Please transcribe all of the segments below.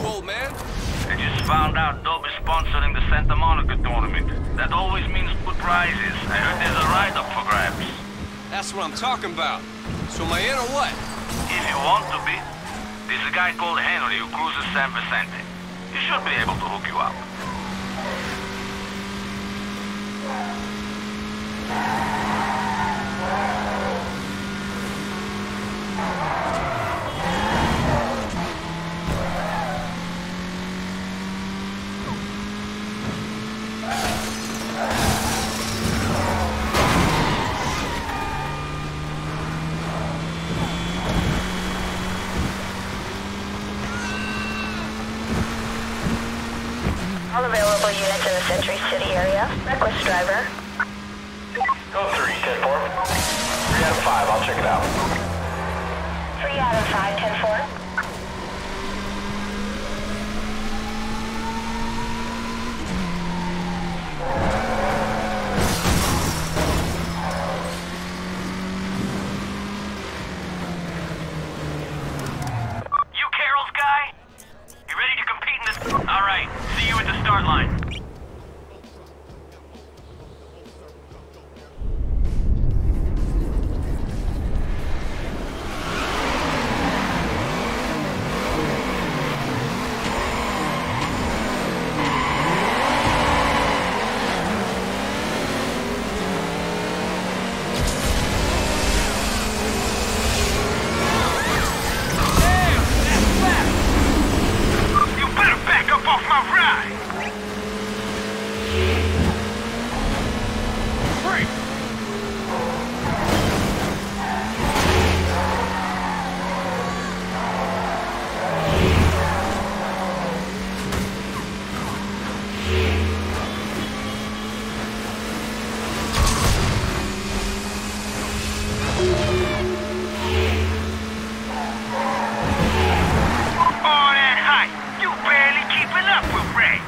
old man? I just found out Dope is sponsoring the Santa Monica tournament. That always means good prizes. I heard there's a ride-up for grabs. That's what I'm talking about. So am I in or what? If you want to be, there's a guy called Henry who cruises San Vicente. He should be able to hook you up. All available units in the Century City area. Reckless driver. Go 3, 10-4. 3 out of 5, I'll check it out. 3 out of 5, 10-4. You Carol's guy? You ready to compete in this? All right, see you at the start line. You better back up off my ride! All that hype, you barely keeping up with Ray.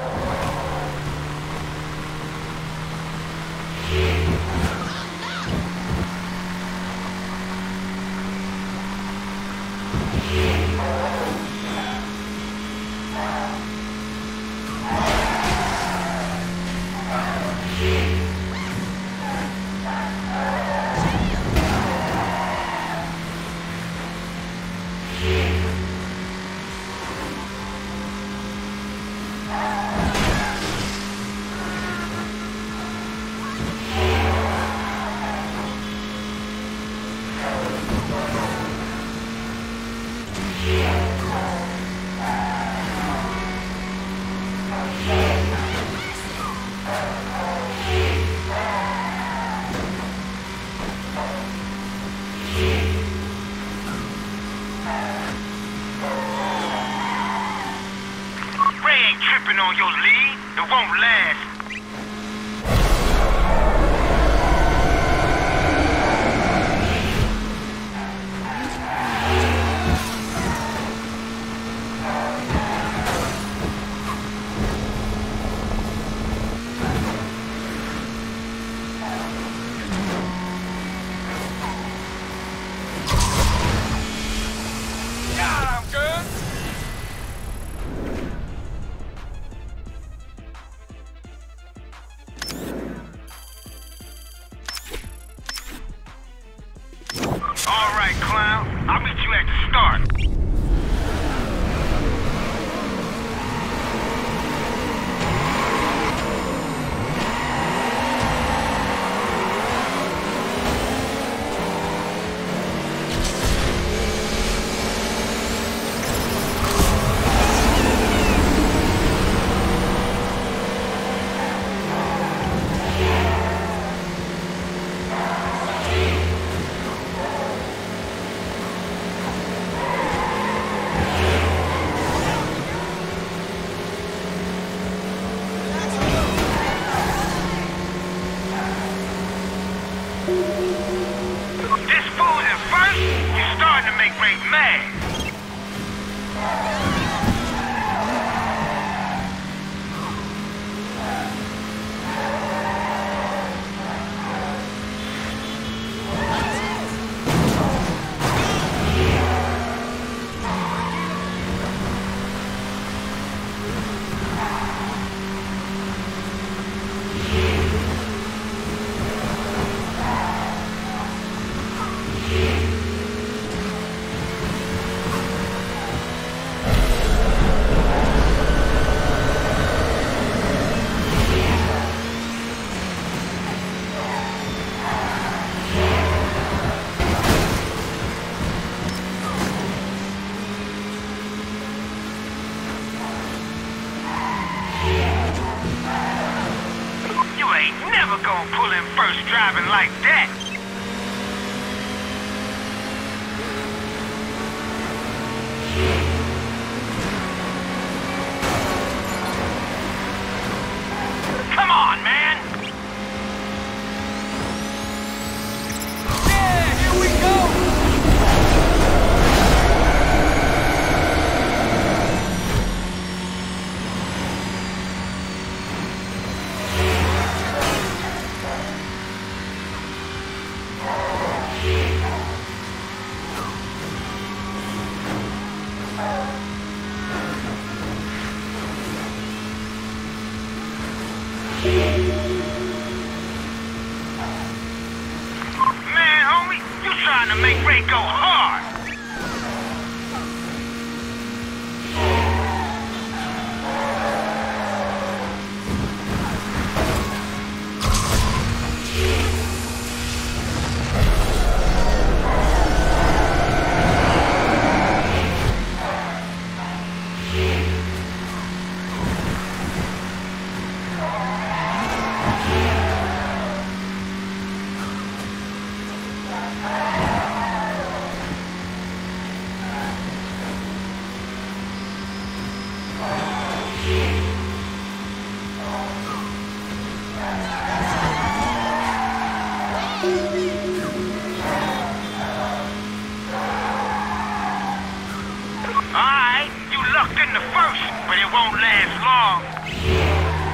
Ray ain't tripping on your lead. It won't last. God, I'm good. All right, clown. I'll meet you at the start. This fool's in first. You're starting to make Ray mad. don't pull in first driving like that. Come on, man! Yeah, here we go! Man, homie, you trying to make Ray go hard! Alright, you lucked in the first, but it won't last long.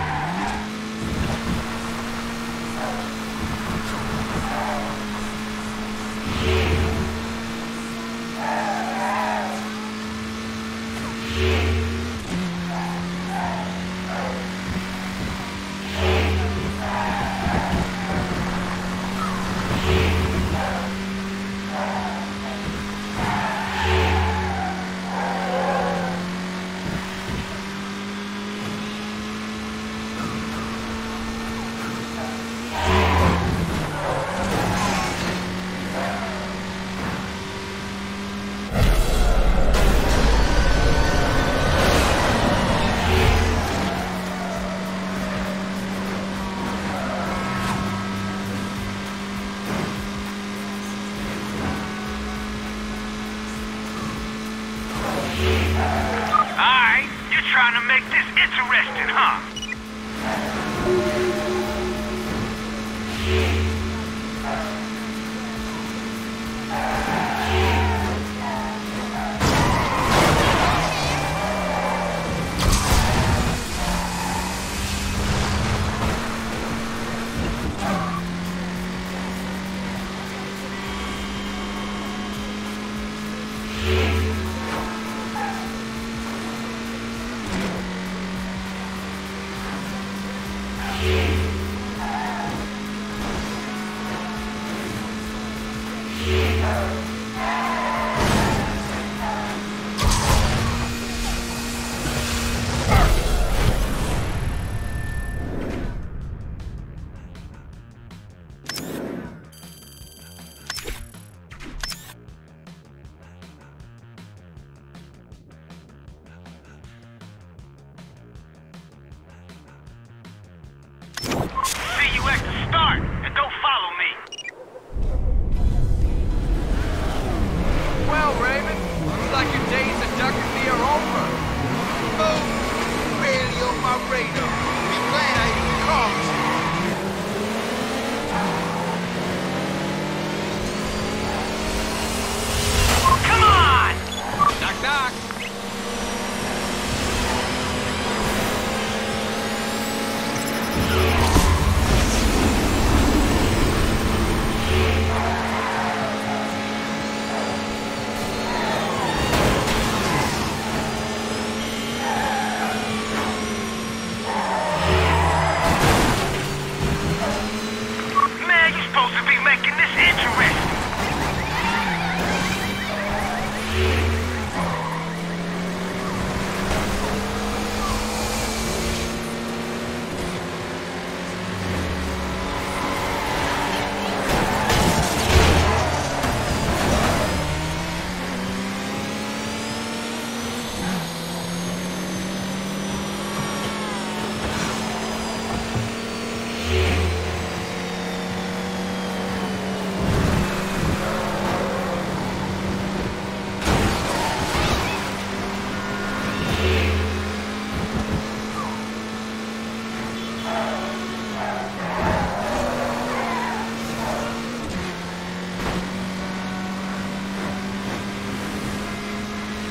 Alright, you're trying to make this interesting, huh? See you at the start, and don't follow me. Well, Raymond, looks like your days of ducking me are over. Oh, really on my radar. Be glad I even called you. Come on! Knock, knock. Man, you're supposed to be making this interesting.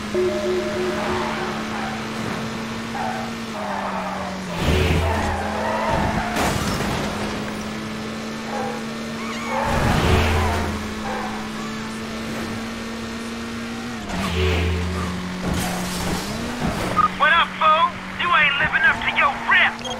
What up, fool? You ain't living up to your rep!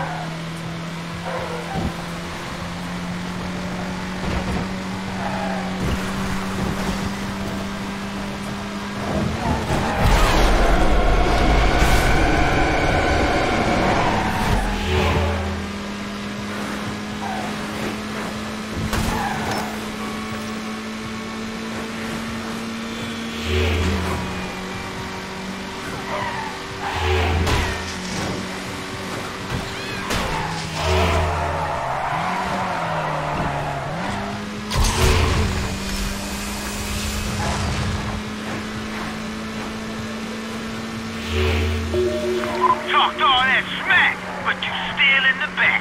Talked all that smack, but you still in the back.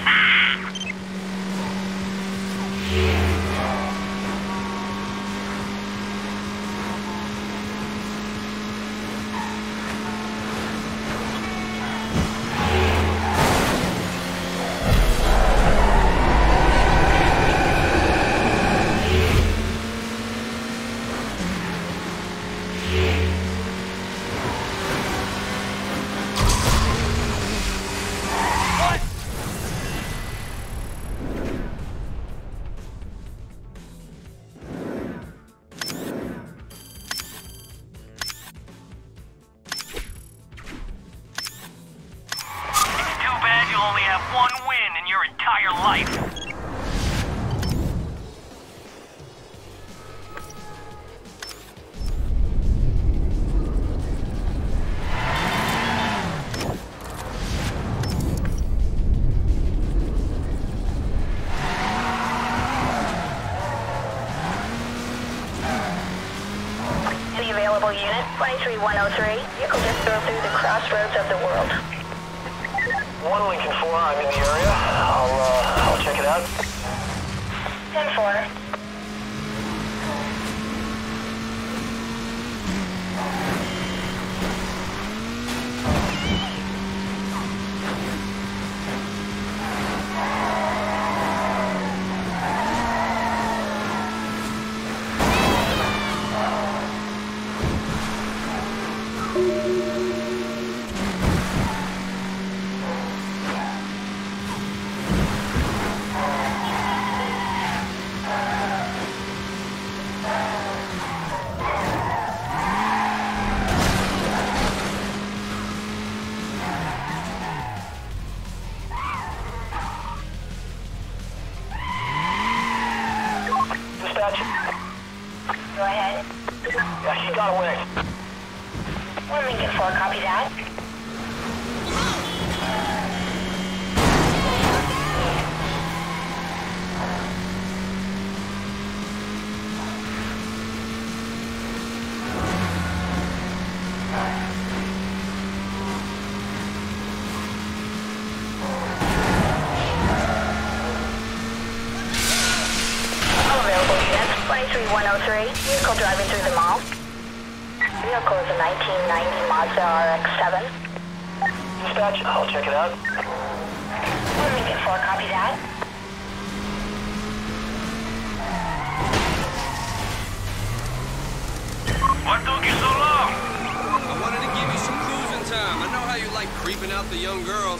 You only have one win in your entire life. Any available unit? 23103. Vehicle just drove through the crossroads of the world. 1 Lincoln 4, I'm in the area. I'll check it out. 10-4. Go ahead. Yeah, he got away. 1 Lincoln 4, copy that. All available units, 23103. Vehicle driving through the mall. Vehicle is a 1990 Mazda RX-7. Dispatch, I'll check it out. 1 Lincoln 4, copy that. What took you so long? I wanted to give you some cruising time. I know how you like creeping out the young girls.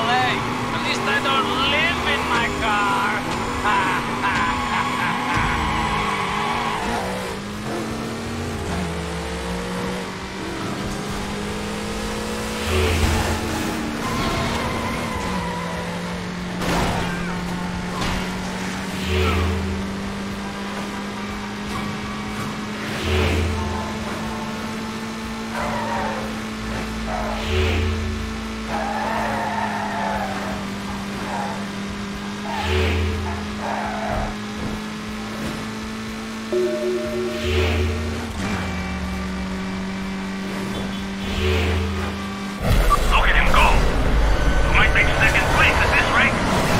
hey, at least I don't live in my car. Look at him go! We might make second place at this rate.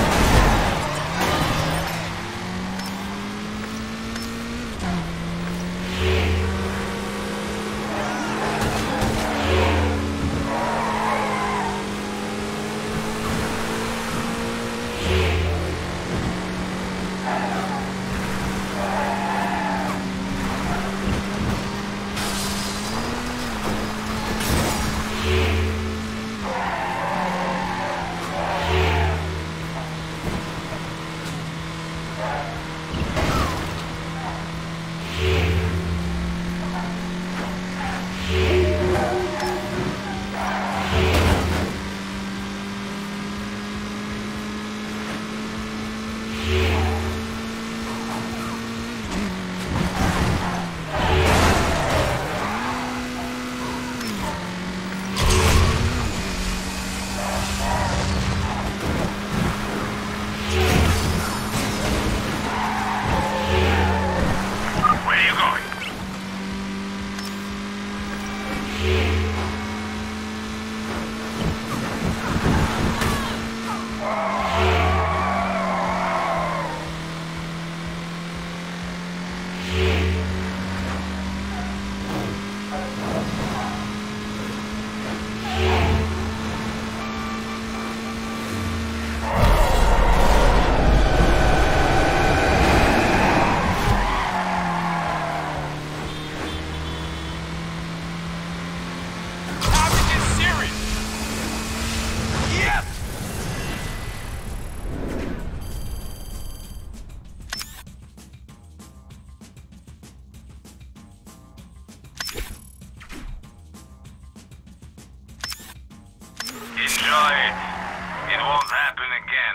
Enjoy it. It won't happen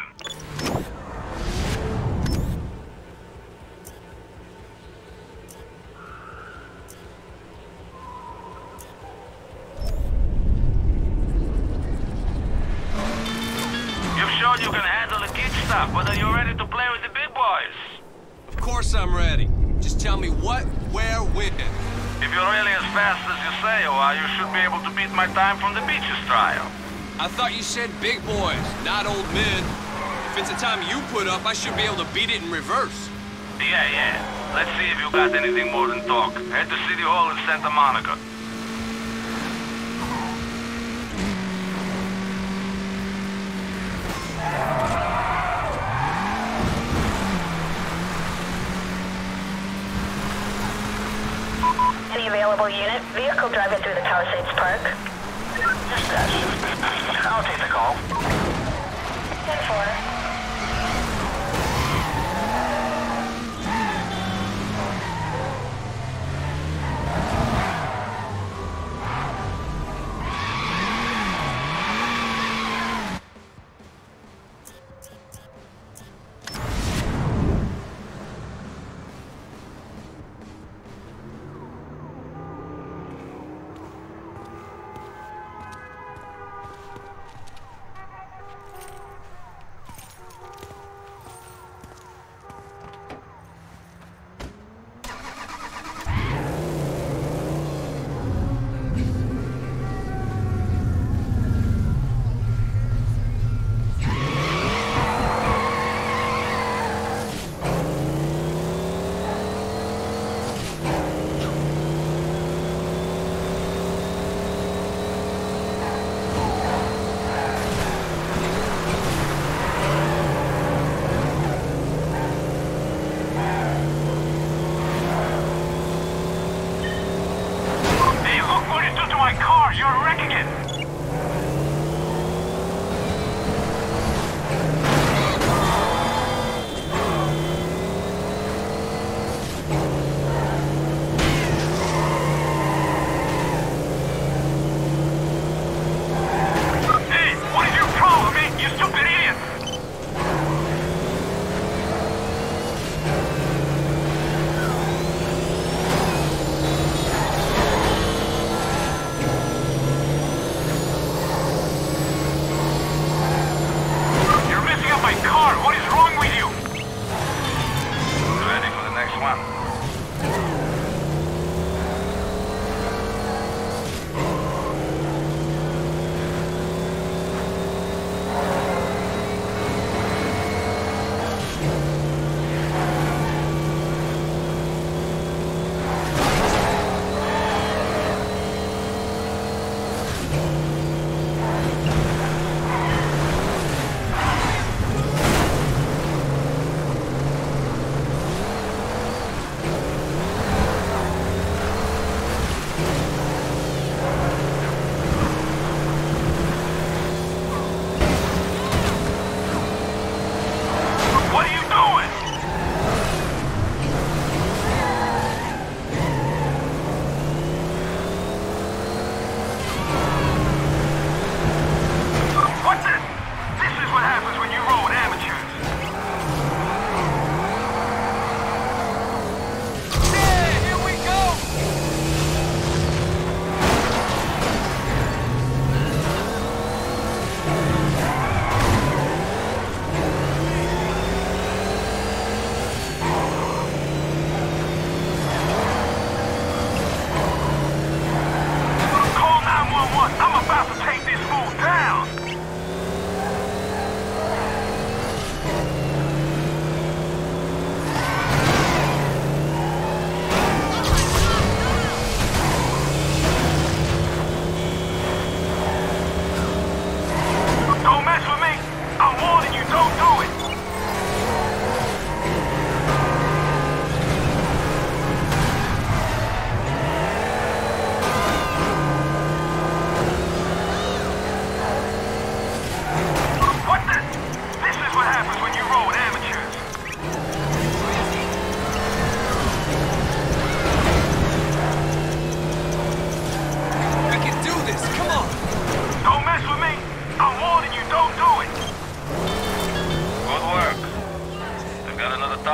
again. You've shown you can handle the kid stuff, but are you ready to play with the big boys? Of course I'm ready. Just tell me what, where, when. If you're really as fast as you say you are, you should be able to beat my time from the beaches trial. I thought you said big boys, not old men. If it's a time you put up, I should be able to beat it in reverse. Yeah. Let's see if you got anything more than talk. Head to City Hall in Santa Monica. Any available unit? Vehicle driving through the Palisades Park. Dispatch. I'll take the call. 10-4.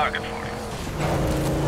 target for you.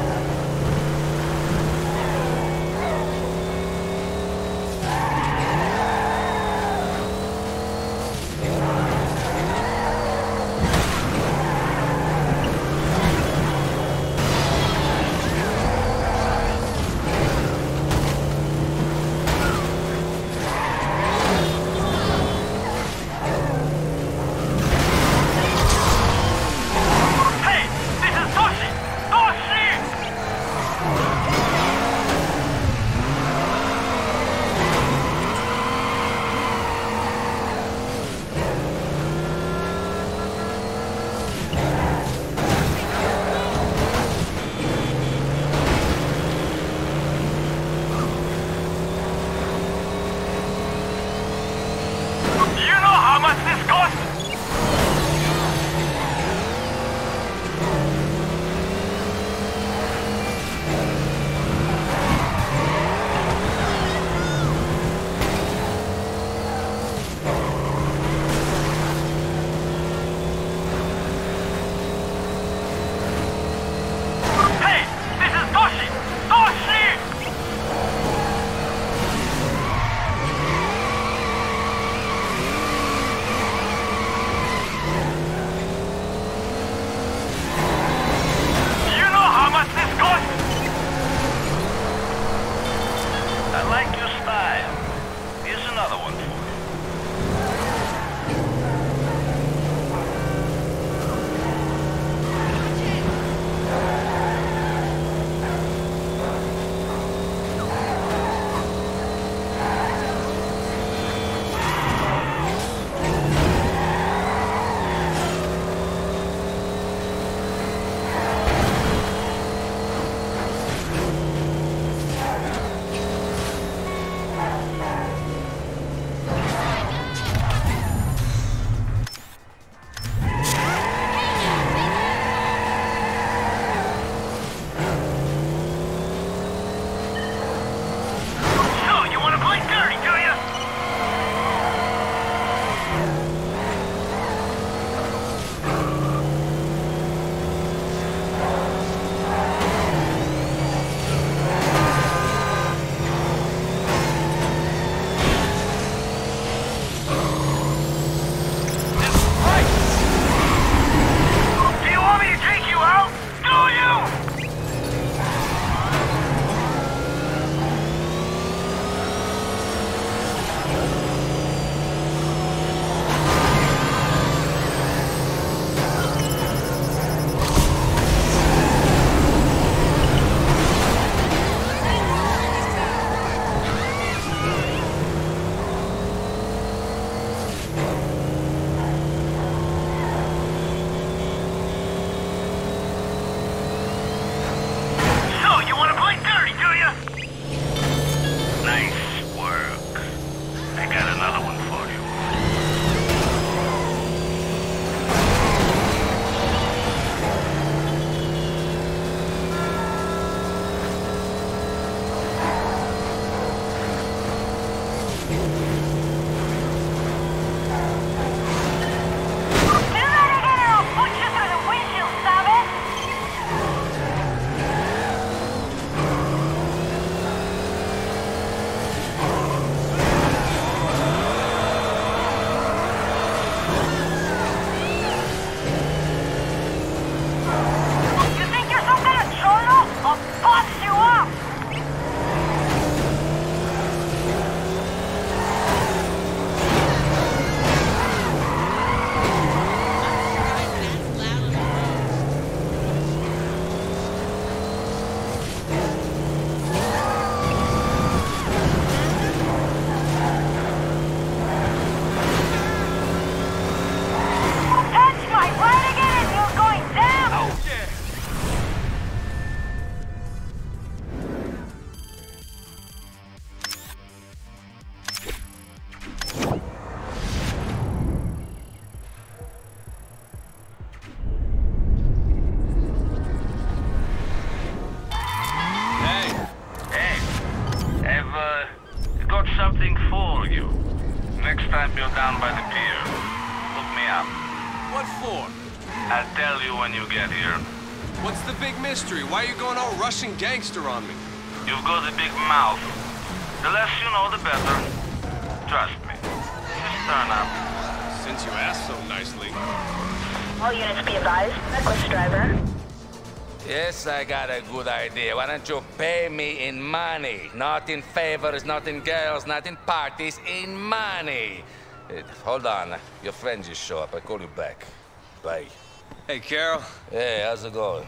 What for? I'll tell you when you get here. What's the big mystery? Why are you going all Russian gangster on me? You've got a big mouth. The less you know, the better. Trust me. Just turn up. Since you asked so nicely. All units be advised. Reckless driver. Yes, I got a good idea. Why don't you pay me in money? Not in favors, not in girls, not in parties, in money. Hold on. Your friend just showed up. I'll call you back. Bye. Hey, Carol. Hey, how's it going?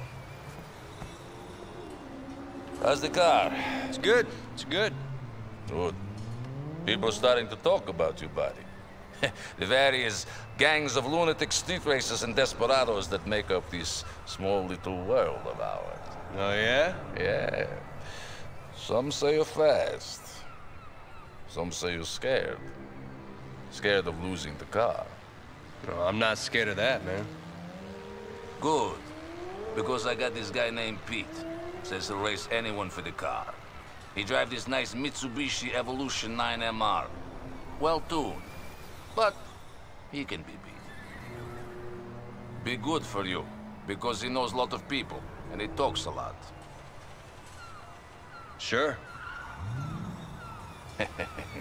How's the car? It's good. It's good. Good. People are starting to talk about you, buddy. The various gangs of lunatic street racers and desperados that make up this small little world of ours. Oh, yeah? Yeah. Some say you're fast. Some say you're scared. Scared of losing the car. No, I'm not scared of that, man. Good. Because I got this guy named Pete. Says he'll race anyone for the car. He drives this nice Mitsubishi Evolution 9 MR. Well-tuned. But he can be beat. Be good for you, because he knows a lot of people, and he talks a lot. Sure. Good.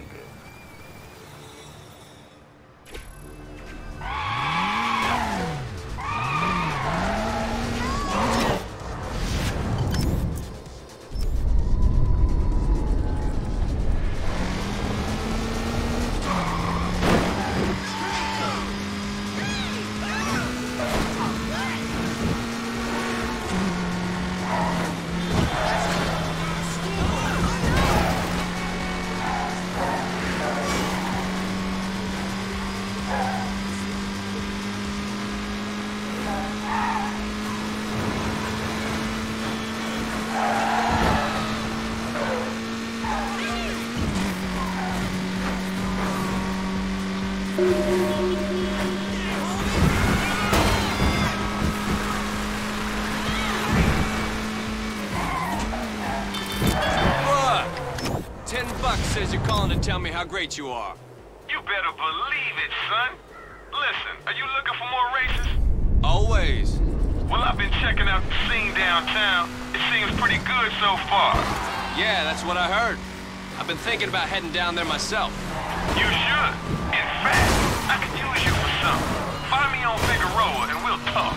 Says you're calling to tell me how great you are. You better believe it, son. Listen, are you looking for more races? Always. Well, I've been checking out the scene downtown. It seems pretty good so far. Yeah, that's what I heard. I've been thinking about heading down there myself. You should. In fact, I could use you for something. Find me on Figueroa and we'll talk.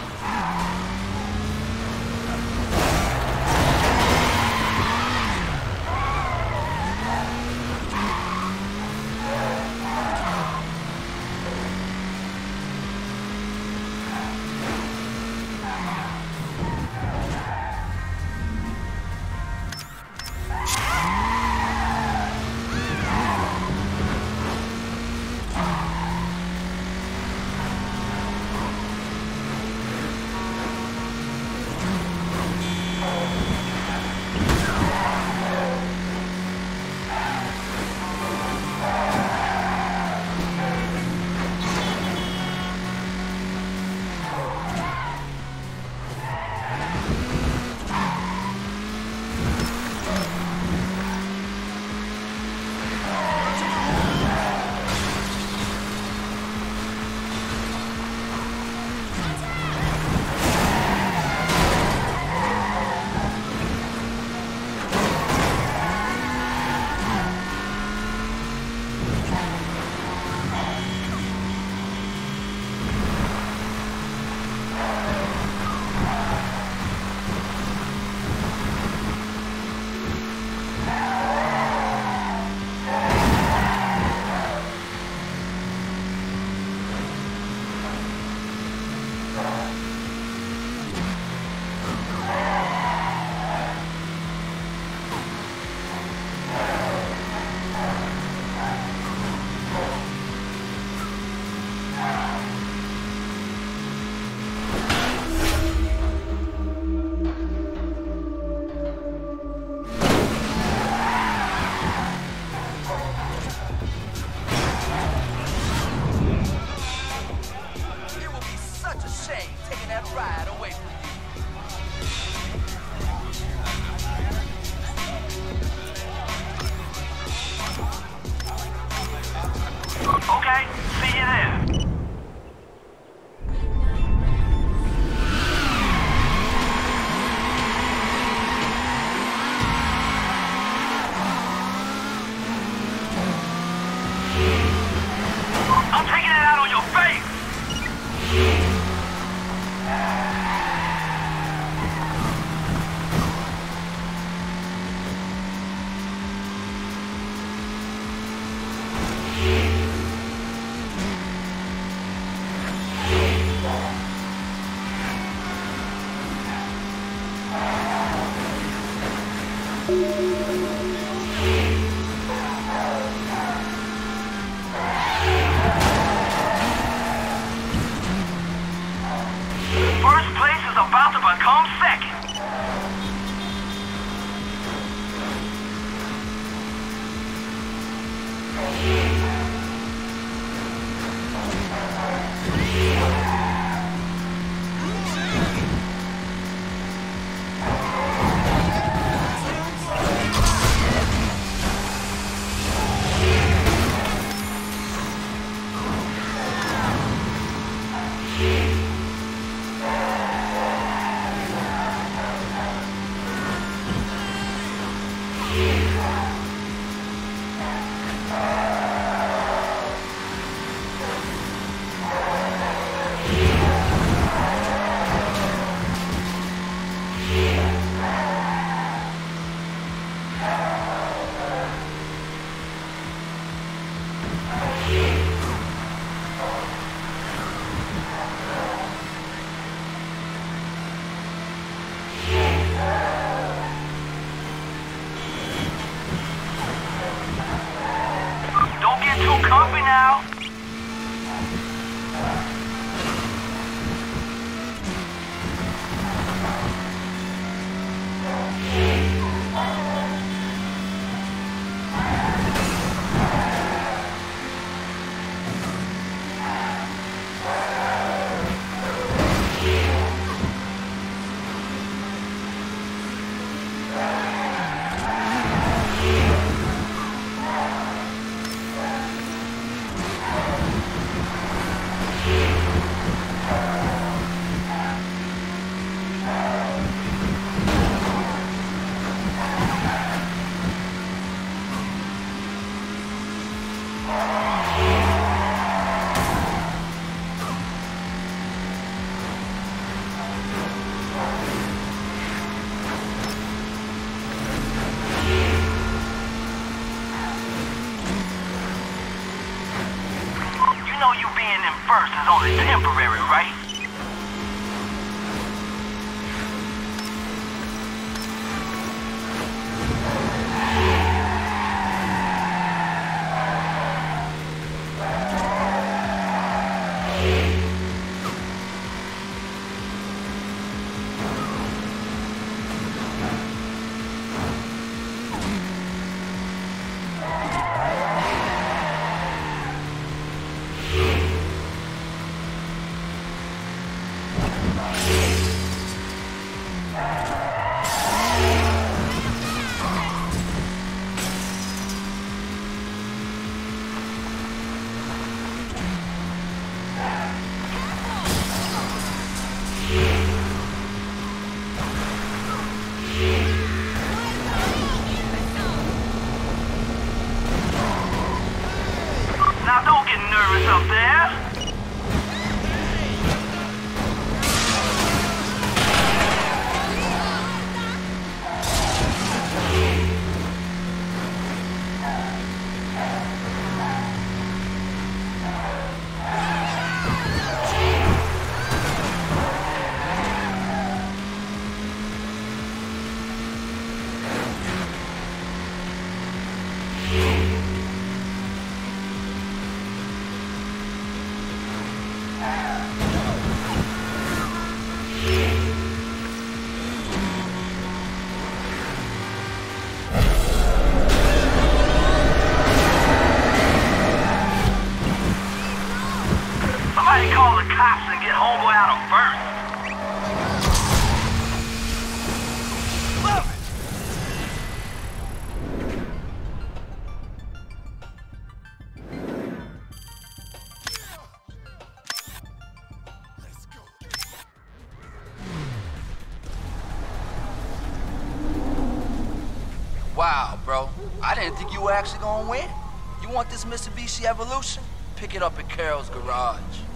Okay, see you there. First place is about to become second. Don't get too comfy now. You know you being in first is only temporary, right? Now don't get nervous up there. Somebody call the cops and get homeboy out of first. Wow, bro. I didn't think you were actually gonna win. You want this Mitsubishi Evolution? Pick it up at Carol's garage.